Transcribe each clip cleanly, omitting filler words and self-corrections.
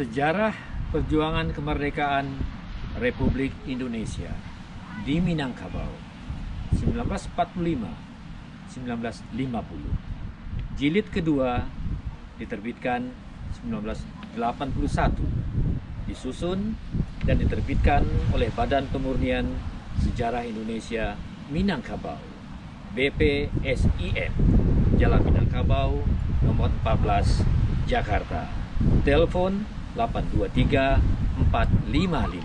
Sejarah perjuangan kemerdekaan Republik Indonesia di Minangkabau 1945-1950. Jilid kedua diterbitkan 1981, disusun dan diterbitkan oleh Badan Pemurnian Sejarah Indonesia Minangkabau, BPSIM, Jalan Minangkabau, nomor 14, Jakarta. Telepon 823-455.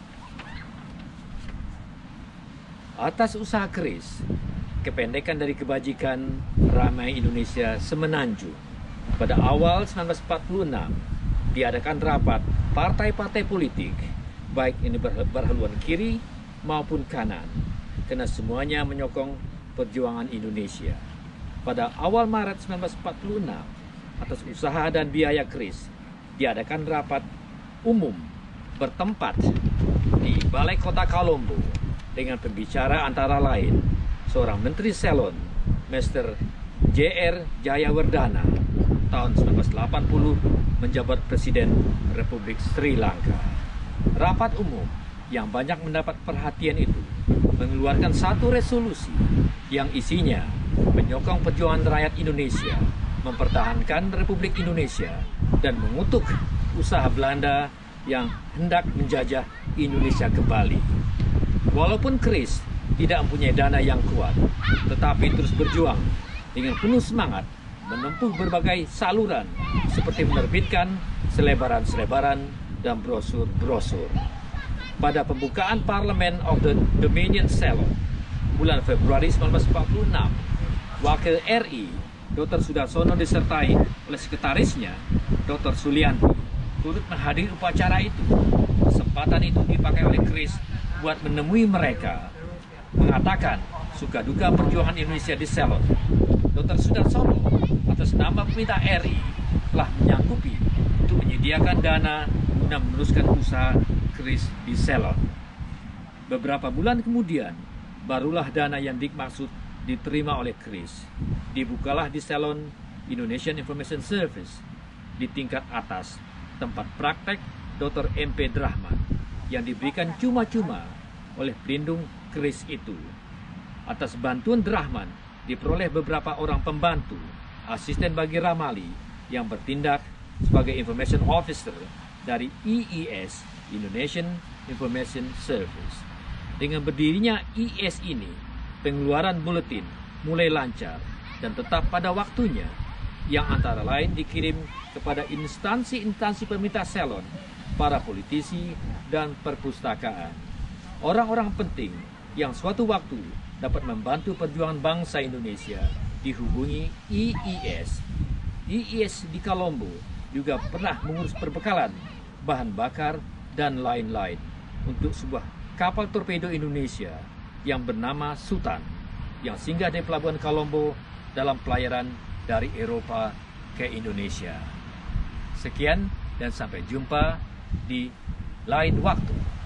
Atas usaha keris, kependekan dari kebajikan Ramai Indonesia Semenanjung, pada awal 1946 diadakan rapat partai-partai politik, baik ini berhaluan kiri maupun kanan, karena semuanya menyokong perjuangan Indonesia. Pada awal Maret 1946, atas usaha dan biaya keris, diadakan rapat umum bertempat di Balai Kota Kolombo dengan pembicara antara lain seorang Menteri Selon, Mr. J.R. Jayawardana, tahun 1980 menjabat Presiden Republik Sri Lanka. Rapat umum yang banyak mendapat perhatian itu mengeluarkan satu resolusi yang isinya menyokong perjuangan rakyat Indonesia mempertahankan Republik Indonesia dan mengutuk usaha Belanda yang hendak menjajah Indonesia kembali. Walaupun keris tidak mempunyai dana yang kuat, tetapi terus berjuang dengan penuh semangat menempuh berbagai saluran seperti menerbitkan selebaran-selebaran dan brosur-brosur. Pada pembukaan Parliament of the Dominion Ceylon bulan Februari 1946, Wakil RI Dr. Sudarsono disertai oleh sekretarisnya Dr. Sulianti turut menghadiri upacara itu. Kesempatan itu dipakai oleh keris buat menemui mereka, mengatakan suka duka perjuangan Indonesia di Ceylon. Dr. Sudarsono atas nama pemerintah RI telah menyanggupi untuk menyediakan dana guna meneruskan usaha keris di Ceylon. Beberapa bulan kemudian, barulah dana yang dimaksud diterima oleh keris. Dibukalah di Ceylon Indonesian Information Service di tingkat atas, tempat praktek Dr. MP Drahman yang diberikan cuma-cuma oleh pelindung keris itu. Atas bantuan Drahman diperoleh beberapa orang pembantu, asisten bagi Ramali yang bertindak sebagai information officer dari IIS, Indonesian Information Service. Dengan berdirinya IIS ini, pengeluaran buletin mulai lancar dan tetap pada waktunya, yang antara lain dikirim kepada instansi-instansi pemerintah Ceylon, para politisi, dan perpustakaan. Orang-orang penting yang suatu waktu dapat membantu perjuangan bangsa Indonesia dihubungi IIS. IIS di Kolombo juga pernah mengurus perbekalan, bahan bakar, dan lain-lain untuk sebuah kapal torpedo Indonesia yang bernama Sultan, yang singgah di Pelabuhan Kolombo dalam pelayaran dari Eropa ke Indonesia. Sekian dan sampai jumpa di lain waktu.